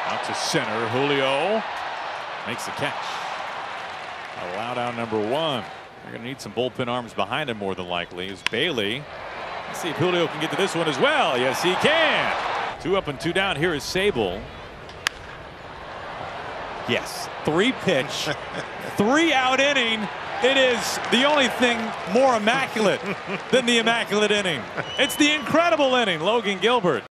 Out to center. Julio makes the catch. Allowed out number 1. They're going to need some bullpen arms behind him more than likely. Is Bailey. Let's see if Julio can get to this one as well. Yes, he can. 2 up and 2 down. Here is Sable. Yes, 3-pitch, 3-out inning. It is the only thing more immaculate than the immaculate inning. It's the incredible inning. Logan Gilbert.